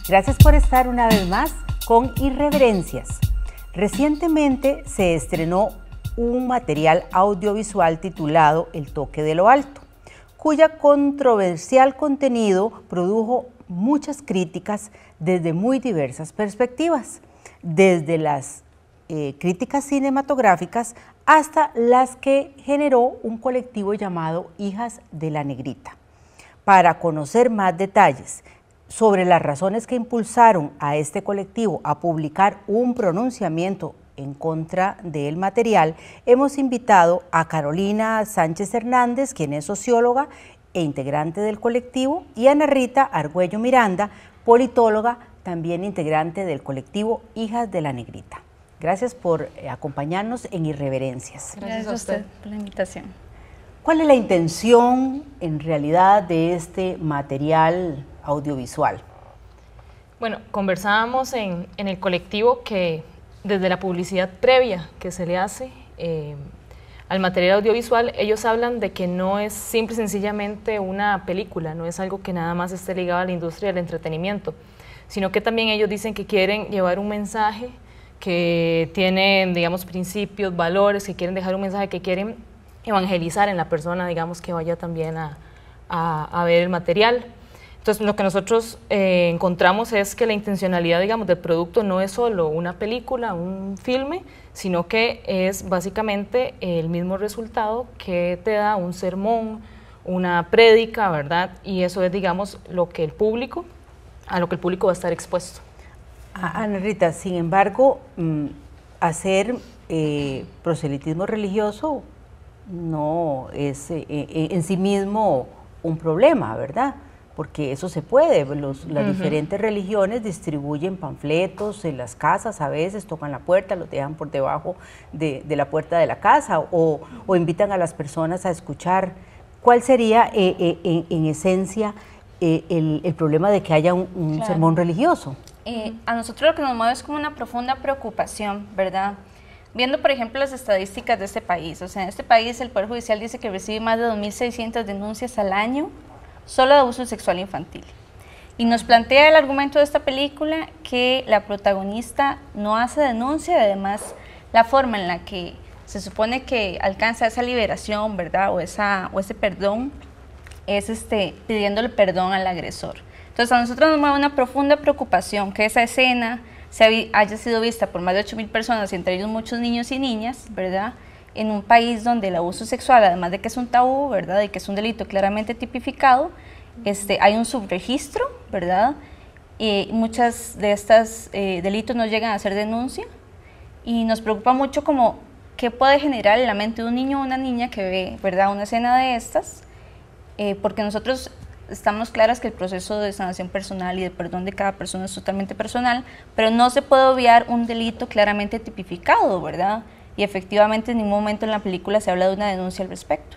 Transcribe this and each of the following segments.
Gracias por estar una vez más con Irreverencias. Recientemente se estrenó un material audiovisual titulado El toque de lo alto, cuya controversial contenido produjo muchas críticas desde muy diversas perspectivas, desde las críticas cinematográficas hasta las que generó un colectivo llamado Hijas de la Negrita. Para conocer más detalles sobre las razones que impulsaron a este colectivo a publicar un pronunciamiento en contra del material, hemos invitado a Carolina Sánchez Hernández, quien es socióloga e integrante del colectivo, y a Ana Rita Argüello Miranda, politóloga, también integrante del colectivo Hijas de la Negrita. Gracias por acompañarnos en Irreverencias. Gracias a usted por la invitación. ¿Cuál es la intención en realidad de este material audiovisual? Bueno, conversábamos en el colectivo que desde la publicidad previa que se le hace al material audiovisual, ellos hablan de que no es simple y sencillamente una película, no es algo que nada más esté ligado a la industria del entretenimiento, sino que también ellos dicen que quieren llevar un mensaje, que tienen, digamos, principios, valores, que quieren dejar un mensaje, que quieren evangelizar en la persona, digamos, que vaya también a ver el material. Entonces, lo que nosotros encontramos es que la intencionalidad, digamos, del producto no es solo una película, un filme, sino que es básicamente el mismo resultado que te da un sermón, una prédica, ¿verdad? Y eso es, digamos, a lo que el público va a estar expuesto. Ana Rita, sin embargo, hacer proselitismo religioso no es en sí mismo un problema, ¿verdad? Porque eso se puede, las diferentes religiones distribuyen panfletos en las casas, a veces tocan la puerta, los dejan por debajo de la puerta de la casa o invitan a las personas a escuchar. ¿Cuál sería en esencia el problema de que haya un sermón religioso? A nosotros lo que nos mueve es como una profunda preocupación, ¿verdad? Viendo, por ejemplo, las estadísticas de este país, o sea, en este país el Poder Judicial dice que recibe más de 2.600 denuncias al año solo de abuso sexual infantil. Y nos plantea el argumento de esta película que la protagonista no hace denuncia y además la forma en la que se supone que alcanza esa liberación, ¿verdad? O ese perdón es pidiéndole perdón al agresor. Entonces a nosotros nos mueve una profunda preocupación que esa escena haya sido vista por más de 8.000 personas, entre ellos muchos niños y niñas, ¿verdad? En un país donde el abuso sexual, además de que es un tabú, ¿verdad? Y que es un delito claramente tipificado, hay un subregistro, ¿verdad? Y muchas de estas delitos no llegan a hacer denuncia y nos preocupa mucho como qué puede generar en la mente de un niño o una niña que ve, ¿verdad? Una escena de estas, porque nosotros estamos claras que el proceso de sanación personal y de perdón de cada persona es totalmente personal, pero no se puede obviar un delito claramente tipificado, ¿verdad? Y efectivamente en ningún momento en la película se habla de una denuncia al respecto.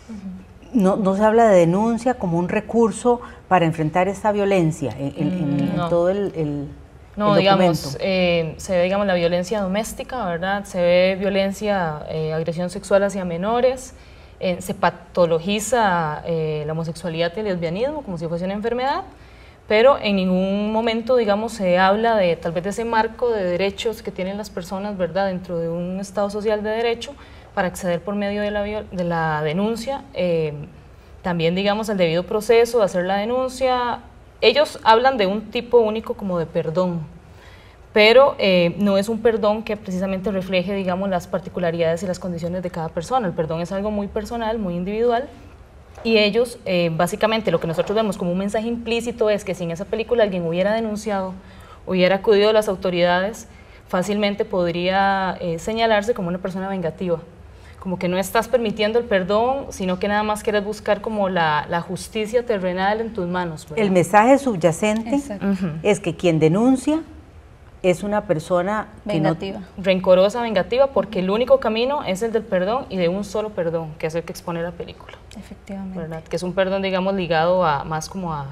No se habla de denuncia como un recurso para enfrentar esta violencia en todo el no, digamos, se ve, digamos, la violencia doméstica, ¿verdad? Se ve violencia, agresión sexual hacia menores, se patologiza la homosexualidad y el lesbianismo como si fuese una enfermedad, pero en ningún momento, digamos, se habla de tal vez de ese marco de derechos que tienen las personas, ¿verdad?, dentro de un Estado social de derecho para acceder por medio de la denuncia, también, digamos, el debido proceso de hacer la denuncia. Ellos hablan de un tipo único como de perdón, pero no es un perdón que precisamente refleje, digamos, las particularidades y las condiciones de cada persona. El perdón es algo muy personal, muy individual, y ellos, básicamente, lo que nosotros vemos como un mensaje implícito es que si en esa película alguien hubiera denunciado, hubiera acudido a las autoridades, fácilmente podría señalarse como una persona vengativa, como que no estás permitiendo el perdón, sino que nada más quieres buscar como la justicia terrenal en tus manos, ¿verdad? El mensaje subyacente es que quien denuncia es una persona vengativa, rencorosa, vengativa, porque el único camino es el del perdón y de un solo perdón, que es el que expone la película. Efectivamente. ¿Verdad? Que es un perdón, digamos, ligado más como a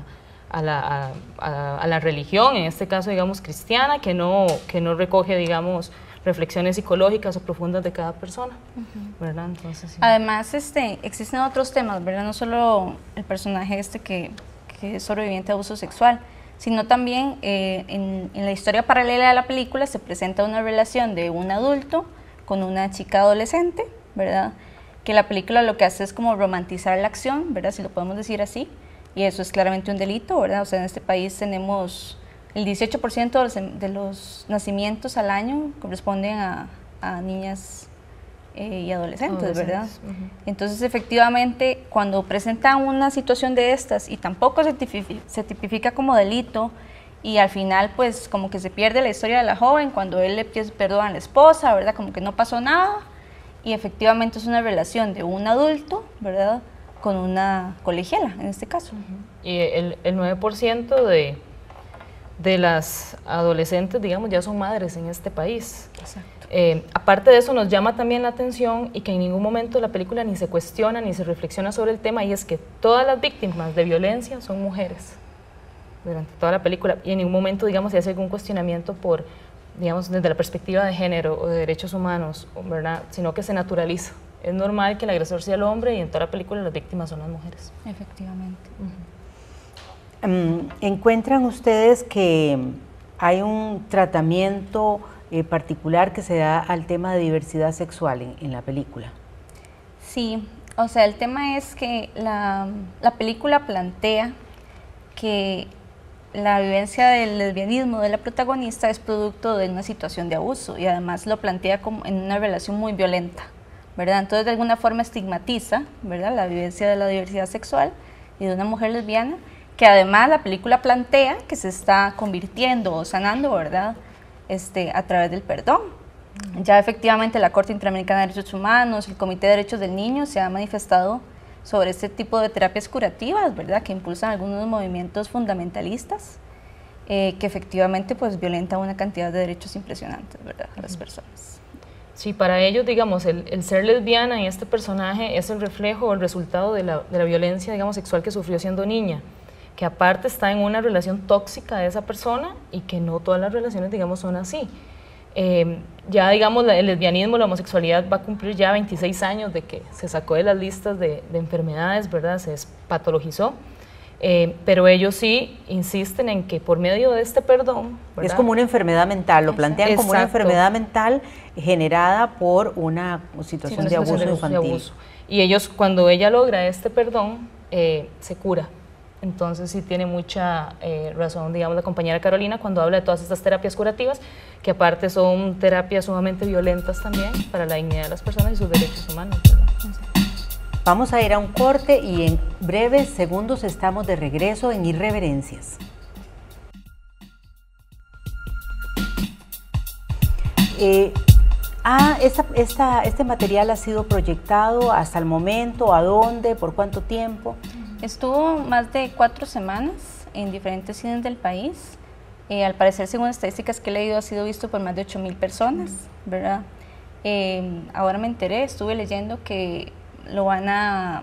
la religión, en este caso, digamos, cristiana, que no recoge, digamos, reflexiones psicológicas o profundas de cada persona, ¿verdad? Entonces, sí. Además, existen otros temas, ¿verdad? No solo el personaje que es sobreviviente de abuso sexual, sino también en la historia paralela de la película se presenta una relación de un adulto con una chica adolescente, ¿verdad? Que la película lo que hace es como romantizar la acción, ¿verdad? Si lo podemos decir así, y eso es claramente un delito, ¿verdad? O sea, en este país tenemos el 18% de los nacimientos al año corresponden a niñas y adolescentes, ¿verdad? Entonces, efectivamente, cuando presentan una situación de estas y tampoco se tipifica como delito, y al final, pues, como que se pierde la historia de la joven cuando él le pide perdón a la esposa, ¿verdad? Como que no pasó nada, y efectivamente es una relación de un adulto, ¿verdad?, con una colegiala, en este caso. Y el 9% de las adolescentes, digamos, ya son madres en este país. Exacto. Aparte de eso, nos llama también la atención y que en ningún momento la película ni se cuestiona ni se reflexiona sobre el tema, y es que todas las víctimas de violencia son mujeres durante toda la película, y en ningún momento, digamos, se hace algún cuestionamiento por, digamos, desde la perspectiva de género o de derechos humanos, ¿verdad?, sino que se naturaliza. Es normal que el agresor sea el hombre y en toda la película las víctimas son las mujeres. Efectivamente. ¿Encuentran ustedes que hay un tratamiento particular que se da al tema de diversidad sexual en la película? Sí, o sea, el tema es que la película plantea que la vivencia del lesbianismo de la protagonista es producto de una situación de abuso, y además lo plantea como en una relación muy violenta, ¿verdad? Entonces, de alguna forma estigmatiza, ¿verdad?, la vivencia de la diversidad sexual y de una mujer lesbiana, que además la película plantea que se está convirtiendo o sanando, ¿verdad?, a través del perdón. Ya efectivamente la Corte Interamericana de Derechos Humanos, el Comité de Derechos del Niño se ha manifestado sobre este tipo de terapias curativas, ¿verdad?, que impulsan algunos movimientos fundamentalistas, que efectivamente pues violentan una cantidad de derechos impresionantes, ¿verdad?, a las personas. Sí, para ellos, digamos, el ser lesbiana en este personaje es el reflejo o el resultado de la violencia, digamos, sexual que sufrió siendo niña, que aparte está en una relación tóxica de esa persona, y que no todas las relaciones, digamos, son así. Ya, digamos, el lesbianismo, la homosexualidad va a cumplir ya 26 años de que se sacó de las listas de enfermedades, ¿verdad?, se patologizó, pero ellos sí insisten en que por medio de este perdón, ¿verdad?, es como una enfermedad mental, lo plantean como una enfermedad mental generada por una situación de abuso infantil. Y ellos, cuando ella logra este perdón, se cura. Entonces sí tiene mucha razón, digamos, la compañera Carolina cuando habla de todas estas terapias curativas, que aparte son terapias sumamente violentas también para la dignidad de las personas y sus derechos humanos, ¿verdad? Vamos a ir a un corte y en breves segundos estamos de regreso en Irreverencias. Este material ha sido proyectado hasta el momento, ¿a dónde, por cuánto tiempo? Estuvo más de 4 semanas en diferentes cines del país. Al parecer, según estadísticas que he leído, ha sido visto por más de 8,000 personas, ¿verdad? Ahora me enteré, estuve leyendo que lo van a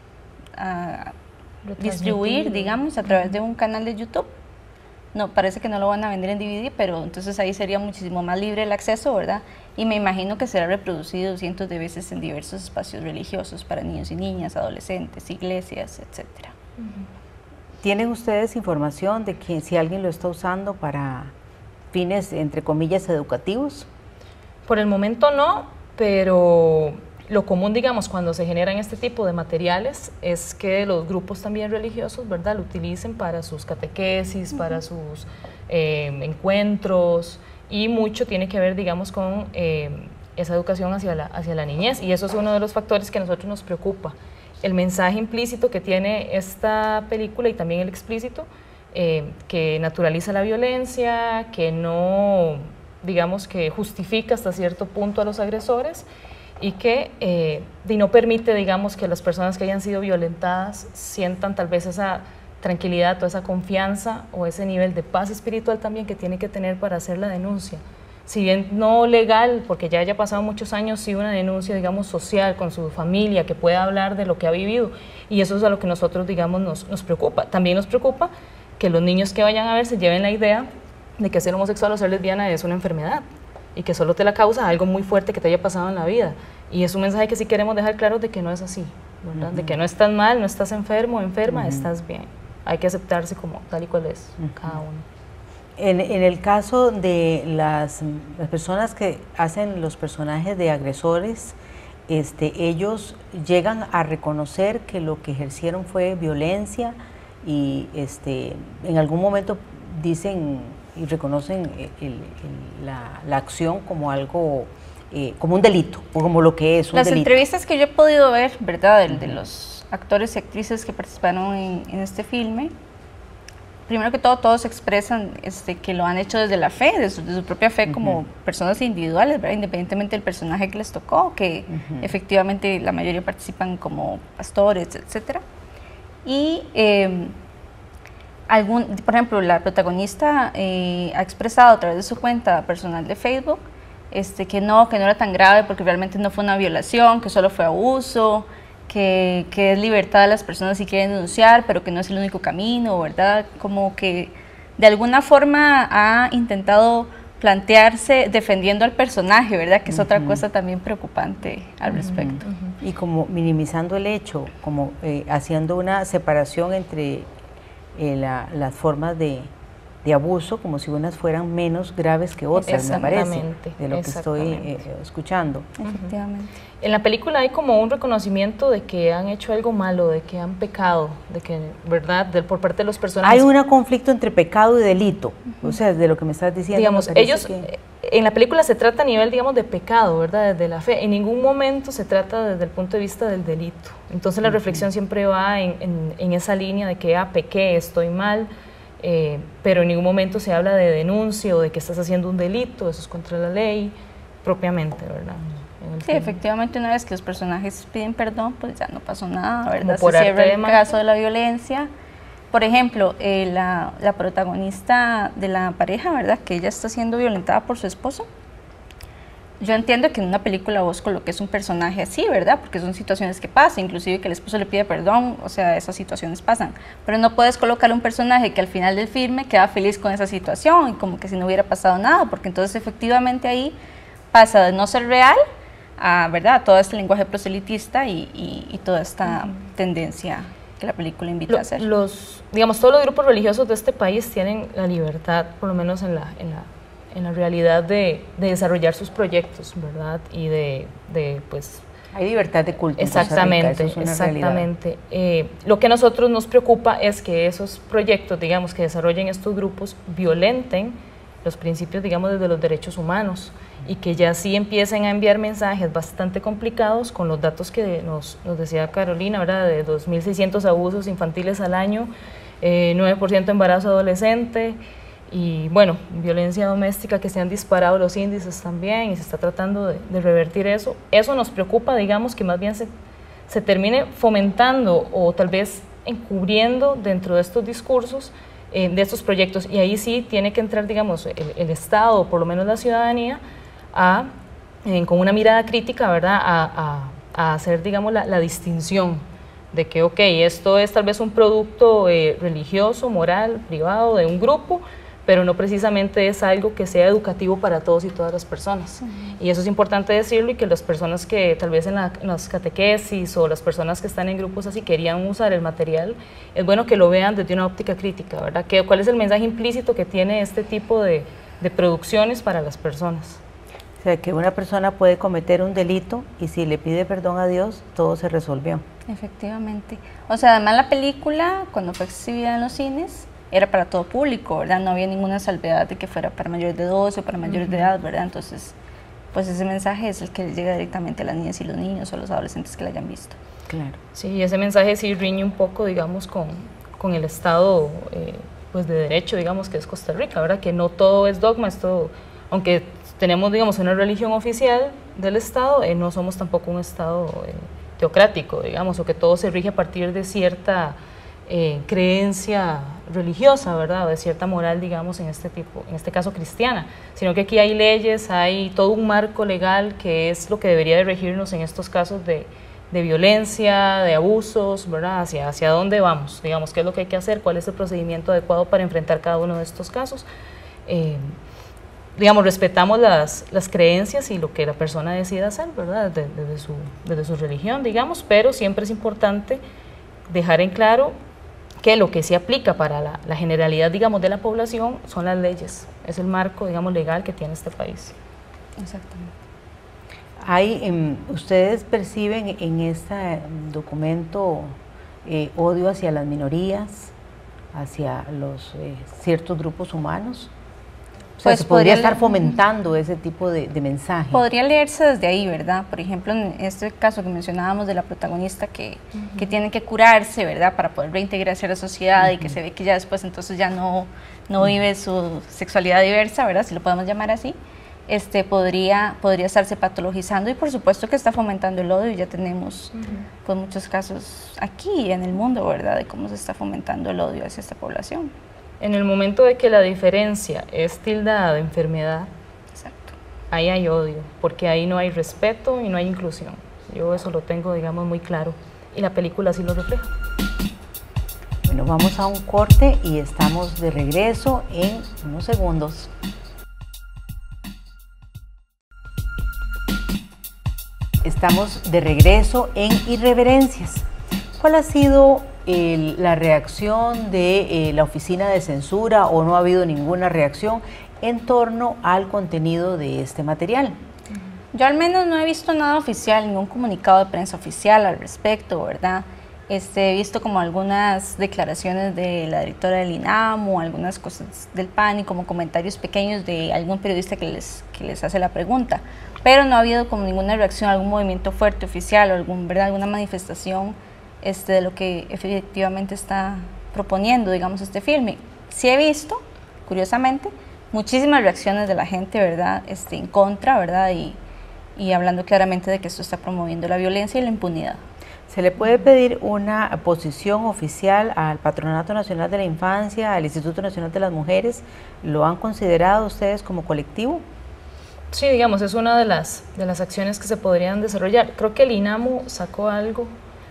distribuir, digamos, a través de un canal de YouTube. No, parece que no lo van a vender en DVD, pero entonces ahí sería muchísimo más libre el acceso, ¿verdad? Y me imagino que será reproducido cientos de veces en diversos espacios religiosos para niños y niñas, adolescentes, iglesias, etcétera. ¿Tienen ustedes información de que si alguien lo está usando para fines, entre comillas, educativos? Por el momento no, pero lo común, digamos, cuando se generan este tipo de materiales es que los grupos también religiosos, ¿verdad?, lo utilicen para sus catequesis, para sus encuentros, y mucho tiene que ver, digamos, con esa educación hacia la niñez, y eso es uno de los factores que a nosotros nos preocupa. El mensaje implícito que tiene esta película y también el explícito, que naturaliza la violencia, que no, digamos, que justifica hasta cierto punto a los agresores, y que no permite, digamos, que las personas que hayan sido violentadas sientan tal vez esa tranquilidad o esa confianza o ese nivel de paz espiritual también que tiene que tener para hacer la denuncia. Si bien no legal, porque ya haya pasado muchos años, sí una denuncia, digamos, social con su familia, que pueda hablar de lo que ha vivido, y eso es a lo que nosotros, digamos, nos preocupa. También nos preocupa que los niños que vayan a ver se lleven la idea de que ser homosexual o ser lesbiana es una enfermedad, y que solo te la causa algo muy fuerte que te haya pasado en la vida. Y es un mensaje que sí queremos dejar claro de que no es así, ¿verdad? De que no estás mal, no estás enfermo o enferma, estás bien. hay que aceptarse como tal y cual es cada uno. En el caso de las personas que hacen los personajes de agresores, ellos llegan a reconocer que lo que ejercieron fue violencia y en algún momento dicen y reconocen la acción como algo, como un delito, o como lo que es un delito. Las entrevistas que yo he podido ver, ¿verdad?, de los actores y actrices que participaron en este filme, primero que todo, todos expresan que lo han hecho desde la fe, de su propia fe, como personas individuales, ¿verdad?, independientemente del personaje que les tocó, que efectivamente la mayoría participan como pastores, etcétera. Y por ejemplo, la protagonista ha expresado a través de su cuenta personal de Facebook que no era tan grave porque realmente no fue una violación, que solo fue abuso, que es libertad de las personas si quieren denunciar, pero que no es el único camino, ¿verdad? Como que de alguna forma ha intentado plantearse defendiendo al personaje, ¿verdad? Que es otra cosa también preocupante al respecto. Y como minimizando el hecho, como haciendo una separación entre las formas de abuso, como si unas fueran menos graves que otras, me parece, de lo que estoy escuchando. Efectivamente. En la película hay como un reconocimiento de que han hecho algo malo, de que han pecado, de que, ¿verdad?, por parte de los personajes. Hay un conflicto entre pecado y delito, o sea, de lo que me estás diciendo. Digamos, ellos, en la película se trata a nivel, digamos, de pecado, ¿verdad?, desde la fe. En ningún momento se trata desde el punto de vista del delito. Entonces la reflexión siempre va en esa línea de que, pequé, estoy mal, pero en ningún momento se habla de denuncia o de que estás haciendo un delito, eso es contra la ley, propiamente, ¿verdad? Sí, efectivamente, una vez que los personajes piden perdón, pues ya no pasó nada, ¿verdad? Se cierra el caso de la violencia. Por ejemplo, la protagonista de la pareja, ¿verdad?, que ella está siendo violentada por su esposo. Yo entiendo que en una película vos coloques un personaje así, ¿verdad?, porque son situaciones que pasan, inclusive que el esposo le pide perdón, o sea, esas situaciones pasan. Pero no puedes colocar un personaje que al final del filme queda feliz con esa situación y como que si no hubiera pasado nada, porque entonces efectivamente ahí pasa de no ser real a, ¿verdad?, todo este lenguaje proselitista y toda esta tendencia que la película invita a hacer. Digamos, todos los grupos religiosos de este país tienen la libertad, por lo menos en la realidad de desarrollar sus proyectos, ¿verdad? Y pues... Hay libertad de culto. Exactamente, exactamente. Lo que a nosotros nos preocupa es que esos proyectos, digamos, que desarrollen estos grupos, violenten los principios, digamos, desde los derechos humanos y que ya sí empiecen a enviar mensajes bastante complicados con los datos que nos decía Carolina, ¿verdad?, de 2.600 abusos infantiles al año, 9% embarazo adolescente, y bueno, violencia doméstica, que se han disparado los índices también y se está tratando de revertir eso. Eso nos preocupa, digamos, que más bien se termine fomentando o tal vez encubriendo dentro de estos discursos, de estos proyectos, y ahí sí tiene que entrar, digamos, el Estado, o por lo menos la ciudadanía, con una mirada crítica, ¿verdad?, a hacer, digamos, la distinción de que, ok, esto es tal vez un producto religioso, moral, privado, de un grupo, pero no precisamente es algo que sea educativo para todos y todas las personas. Y eso es importante decirlo, y que las personas que tal vez en las catequesis o las personas que están en grupos así querían usar el material, es bueno que lo vean desde una óptica crítica, ¿verdad? ¿Cuál es el mensaje implícito que tiene este tipo de producciones para las personas? O sea, que una persona puede cometer un delito y si le pide perdón a Dios, todo se resolvió. Efectivamente. O sea, además la película, cuando fue exhibida en los cines, era para todo público, ¿verdad? No había ninguna salvedad de que fuera para mayores de 12 o para mayores de edad, ¿verdad? Entonces, pues ese mensaje es el que llega directamente a las niñas y los niños o los adolescentes que la hayan visto. Claro. Sí, ese mensaje sí riñe un poco, digamos, con el Estado pues de derecho, digamos, que es Costa Rica, ¿verdad? Que no todo es dogma, esto, aunque tenemos, digamos, una religión oficial del Estado, no somos tampoco un Estado teocrático, digamos, o que todo se rige a partir de cierta creencia religiosa, ¿verdad?, o de cierta moral, digamos, en este caso cristiana, sino que aquí hay leyes, hay todo un marco legal que es lo que debería de regirnos en estos casos de violencia, de abusos, ¿verdad?, hacia dónde vamos, digamos, qué es lo que hay que hacer, cuál es el procedimiento adecuado para enfrentar cada uno de estos casos. Digamos, respetamos las creencias y lo que la persona decida hacer, ¿verdad?, desde su religión, digamos, pero siempre es importante dejar en claro que lo que se aplica para la generalidad, digamos, de la población son las leyes, es el marco, digamos, legal que tiene este país. Exactamente. ¿Ustedes perciben en este documento odio hacia las minorías, hacia los ciertos grupos humanos? O sea, Pues ¿se podría estar fomentando ese tipo de mensaje? Podría leerse desde ahí, ¿verdad? Por ejemplo, en este caso que mencionábamos de la protagonista que tiene que curarse, ¿verdad? Para poder reintegrarse a la sociedad y que se ve que ya después entonces ya no vive su sexualidad diversa, ¿verdad? Si lo podemos llamar así. Podría estarse patologizando y por supuesto que está fomentando el odio y ya tenemos pues muchos casos aquí en el mundo, ¿verdad? De cómo se está fomentando el odio hacia esta población. En el momento de que la diferencia es tildada de enfermedad, exacto, ahí hay odio, porque ahí no hay respeto y no hay inclusión. Yo eso lo tengo, digamos, muy claro y la película así lo refleja. Bueno, vamos a un corte y estamos de regreso en unos segundos. Estamos de regreso en Irreverencias. ¿Cuál ha sido la reacción de la Oficina de Censura o no ha habido ninguna reacción en torno al contenido de este material? Yo al menos no he visto nada oficial, ningún comunicado de prensa oficial al respecto, ¿verdad? He visto como algunas declaraciones de la directora del INAMU, algunas cosas del PAN y como comentarios pequeños de algún periodista que les hace la pregunta, pero no ha habido como ninguna reacción, algún movimiento fuerte oficial o alguna manifestación de lo que efectivamente está proponiendo, digamos, este filme. Sí he visto, curiosamente, muchísimas reacciones de la gente, ¿verdad?, en contra, ¿verdad?, y hablando claramente de que esto está promoviendo la violencia y la impunidad. ¿Se le puede pedir una posición oficial al Patronato Nacional de la Infancia, al Instituto Nacional de las Mujeres? ¿Lo han considerado ustedes como colectivo? Sí, digamos, es una de las acciones que se podrían desarrollar. Creo que el INAMU sacó algo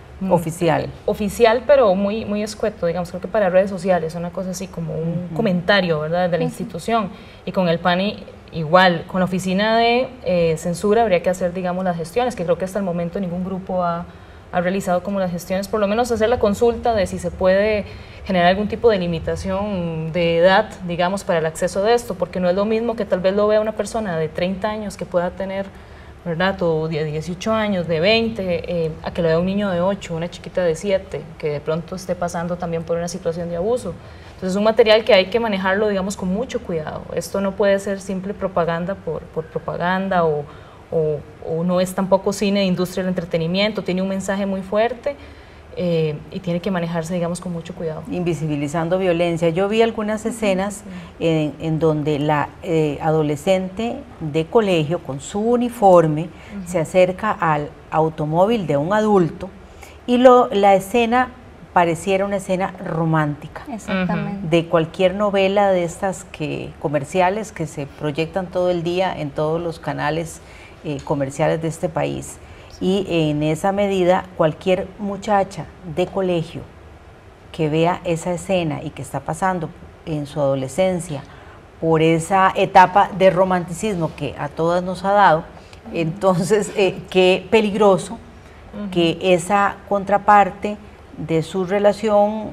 oficial, pero muy escueto, digamos, creo que para redes sociales, una cosa así como un comentario, ¿verdad?, de la institución. Y con el PANI igual, con la Oficina de Censura habría que hacer, digamos, las gestiones, que creo que hasta el momento ningún grupo ha realizado como las gestiones, por lo menos hacer la consulta de si se puede generar algún tipo de limitación de edad, digamos, para el acceso de esto, porque no es lo mismo que tal vez lo vea una persona de 30 años que pueda tener, ¿verdad?, o de 18 años, de 20, a que lo vea un niño de 8, una chiquita de 7, que de pronto esté pasando también por una situación de abuso. Entonces es un material que hay que manejarlo, digamos, con mucho cuidado. Esto no puede ser simple propaganda por propaganda o no es tampoco cine de industria del entretenimiento, tiene un mensaje muy fuerte y tiene que manejarse, digamos, con mucho cuidado. Invisibilizando violencia. Yo vi algunas escenas en donde la adolescente de colegio con su uniforme se acerca al automóvil de un adulto y la escena pareciera una escena romántica. Exactamente. De cualquier novela de estas comerciales que se proyectan todo el día en todos los canales comerciales de este país. Y en esa medida, cualquier muchacha de colegio que vea esa escena y que está pasando en su adolescencia por esa etapa de romanticismo que a todas nos ha dado, entonces qué peligroso que esa contraparte de su relación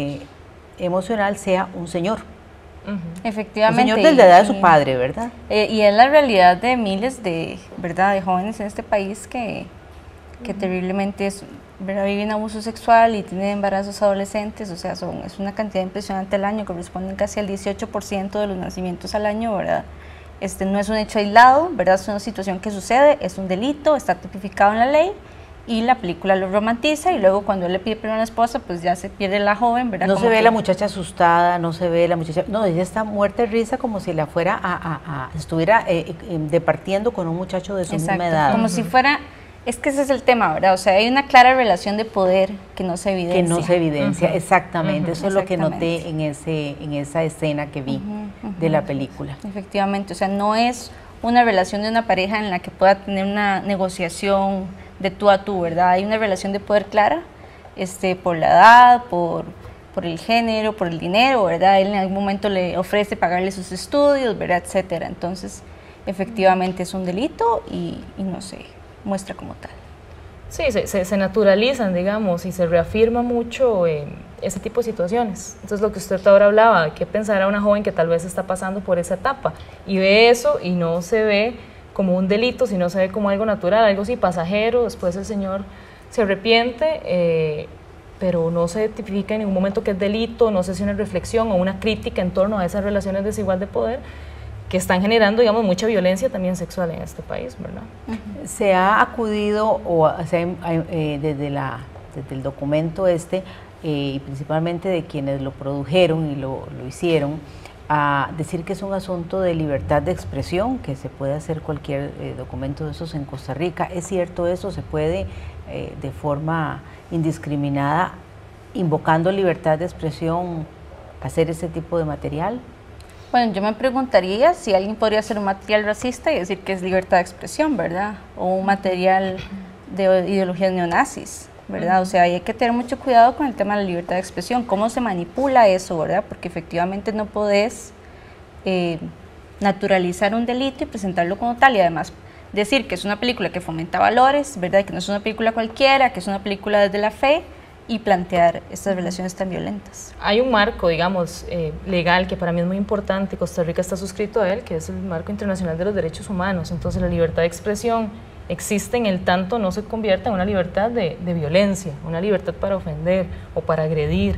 emocional sea un señor. Efectivamente. Un señor de la edad de su padre, ¿verdad? Y es la realidad de miles de jóvenes en este país que terriblemente viven abuso sexual y tienen embarazos adolescentes, o sea, es una cantidad impresionante al año, corresponden casi al 18% de los nacimientos al año, ¿verdad? No es un hecho aislado, ¿verdad? Es una situación que sucede, es un delito, está tipificado en la ley, y la película lo romantiza y luego cuando él le pide perdón a la esposa, pues ya se pierde la joven, ¿verdad? No se ve la muchacha asustada, no se ve la muchacha, no, ella está muerta de risa como si la fuera estuviera departiendo con un muchacho de su misma edad. Como si fuera, es que ese es el tema, ¿verdad? O sea, hay una clara relación de poder que no se evidencia. Que no se evidencia, exactamente, eso es lo que noté en esa escena que vi de la película. Efectivamente, o sea, no es una relación de una pareja en la que pueda tener una negociación de tú a tú, ¿verdad? Hay una relación de poder clara, por la edad, por el género, por el dinero, ¿verdad? Él en algún momento le ofrece pagarle sus estudios, ¿verdad? Etcétera. Entonces, efectivamente es un delito y no se muestra como tal. Sí, se naturalizan, digamos, y se reafirma mucho ese tipo de situaciones. Entonces lo que usted ahora hablaba, ¿qué pensará una joven que tal vez está pasando por esa etapa? Y ve eso y no se ve como un delito, sino se ve como algo natural, algo así pasajero, después el señor se arrepiente, pero no se tipifica en ningún momento que es delito, no sé si una reflexión o una crítica en torno a esas relaciones desigual de poder que están generando, digamos, mucha violencia también sexual en este país, ¿verdad? Se ha acudido, desde el documento y principalmente de quienes lo produjeron y lo hicieron, a decir que es un asunto de libertad de expresión, que se puede hacer cualquier documento de esos en Costa Rica. ¿Es cierto eso? ¿Se puede de forma indiscriminada, invocando libertad de expresión, hacer ese tipo de material? Bueno, yo me preguntaría si alguien podría hacer un material racista y decir que es libertad de expresión, ¿verdad? O un material de ideologías neonazis, ¿verdad? O sea, hay que tener mucho cuidado con el tema de la libertad de expresión, cómo se manipula eso, ¿verdad? Porque efectivamente no podés naturalizar un delito y presentarlo como tal, y además decir que es una película que fomenta valores, ¿verdad? Que no es una película cualquiera, que es una película desde la fe, y plantear estas relaciones tan violentas. Hay un marco, digamos, legal que para mí es muy importante, Costa Rica está suscrito a él, que es el Marco Internacional de los Derechos Humanos. Entonces la libertad de expresión existe en el tanto no se convierta en una libertad de violencia, una libertad para ofender o para agredir.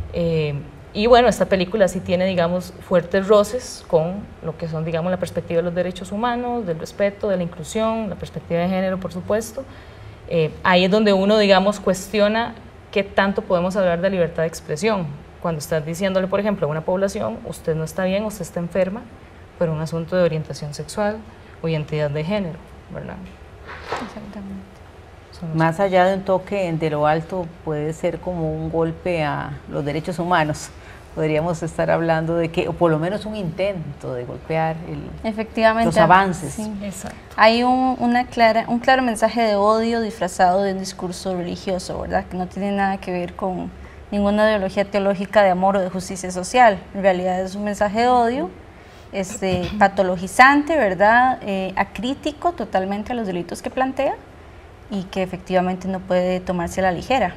Y bueno, esta película sí tiene, digamos, fuertes roces con lo que son, digamos, la perspectiva de los derechos humanos, del respeto, de la inclusión, la perspectiva de género, por supuesto. Ahí es donde uno, digamos, cuestiona qué tanto podemos hablar de libertad de expresión. Cuando estás diciéndole, por ejemplo, a una población, usted no está bien, usted está enferma, por un asunto de orientación sexual o identidad de género, ¿verdad? Exactamente. Más allá de un toque de lo alto, puede ser como un golpe a los derechos humanos. Podríamos estar hablando de que, o por lo menos un intento de golpear efectivamente, los avances. Sí. Exacto. Hay un claro mensaje de odio disfrazado de un discurso religioso, ¿verdad? Que no tiene nada que ver con ninguna ideología teológica de amor o de justicia social. En realidad es un mensaje de odio, patologizante, ¿verdad? Acrítico totalmente a los delitos que plantea y que efectivamente no puede tomarse a la ligera.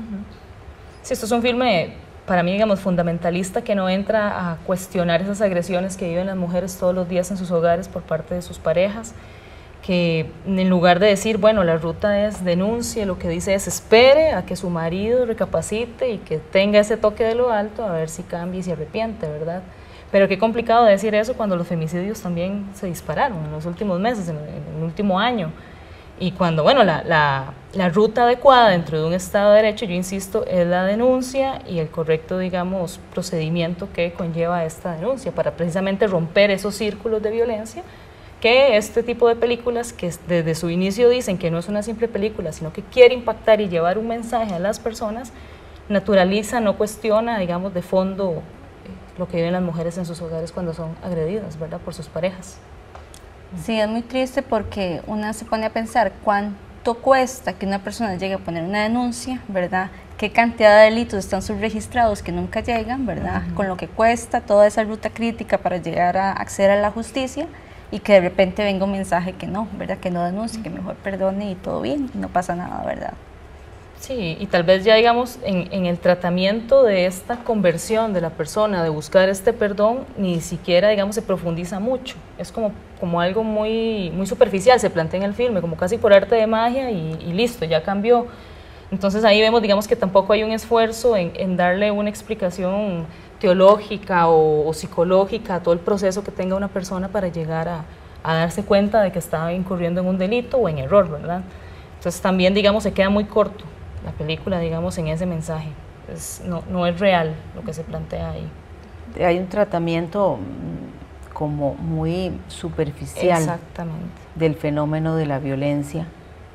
Sí, esto es un filme para mí, digamos, fundamentalista, que no entra a cuestionar esas agresiones que viven las mujeres todos los días en sus hogares por parte de sus parejas, que en lugar de decir, bueno, la ruta es denuncie, lo que dice es espere a que su marido recapacite y que tenga ese toque de lo alto, a ver si cambia y se arrepiente, ¿verdad? Pero qué complicado decir eso cuando los femicidios también se dispararon en los últimos meses, en el último año. Y cuando, bueno, la ruta adecuada dentro de un Estado de Derecho, yo insisto, es la denuncia y el correcto, digamos, procedimiento que conlleva esta denuncia para precisamente romper esos círculos de violencia que este tipo de películas, que desde su inicio dicen que no es una simple película, sino que quiere impactar y llevar un mensaje a las personas, naturaliza, no cuestiona, digamos, de fondo lo que viven las mujeres en sus hogares cuando son agredidas, ¿verdad?, por sus parejas. Sí, es muy triste porque una se pone a pensar cuánto cuesta que una persona llegue a poner una denuncia, ¿verdad? Qué cantidad de delitos están subregistrados que nunca llegan, ¿verdad? Con lo que cuesta toda esa ruta crítica para llegar a acceder a la justicia y que de repente venga un mensaje que no, ¿verdad? Que no denuncie, que mejor perdone y todo bien, no pasa nada, ¿verdad? Sí, y tal vez ya, digamos, en el tratamiento de esta conversión de la persona, de buscar este perdón, ni siquiera, digamos, se profundiza mucho. Es como algo muy superficial, se plantea en el filme, como casi por arte de magia y listo, ya cambió. Entonces ahí vemos, digamos, que tampoco hay un esfuerzo en darle una explicación teológica o psicológica a todo el proceso que tenga una persona para llegar a darse cuenta de que está incurriendo en un delito o en error, ¿verdad? Entonces también, digamos, se queda muy corto la película, digamos, en ese mensaje. No es real lo que se plantea ahí. Hay un tratamiento como muy superficial. Exactamente. Del fenómeno de la violencia,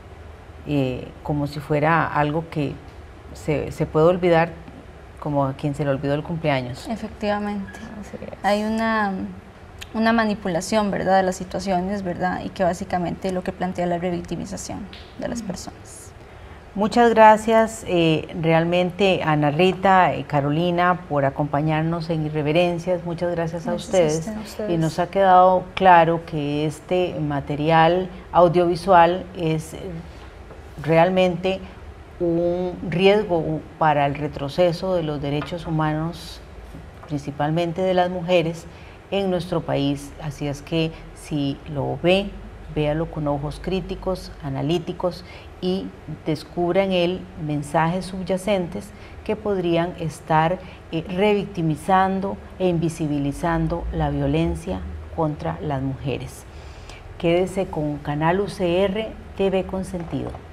como si fuera algo que se puede olvidar, como a quien se le olvidó el cumpleaños. Efectivamente. Hay una manipulación, ¿verdad?, de las situaciones, ¿verdad?, y que básicamente lo que plantea la revictimización de las personas. Muchas gracias realmente Ana Rita, Carolina, por acompañarnos en Irreverencias. Muchas gracias a ustedes. Y nos ha quedado claro que este material audiovisual es realmente un riesgo para el retroceso de los derechos humanos, principalmente de las mujeres, en nuestro país. Así es que si lo ve, véalo con ojos críticos, analíticos, y descubra en él mensajes subyacentes que podrían estar revictimizando e invisibilizando la violencia contra las mujeres. Quédese con Canal UCR TV con Sentido.